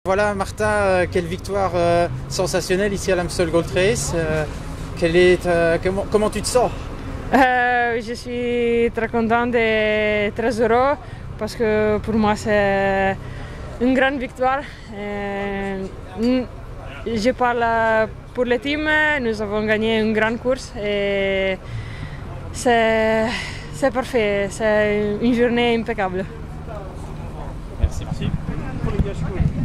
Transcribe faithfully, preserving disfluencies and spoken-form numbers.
Voilà Martin, euh, quelle victoire euh, sensationnelle ici à l'Amstel Gold Race. Euh, quelle est, euh, comment, comment tu te sens? euh, Je suis très contente et très heureux parce que pour moi c'est une grande victoire. Euh, je parle pour le team, nous avons gagné une grande course et c'est parfait, c'est une journée impeccable. Merci, merci.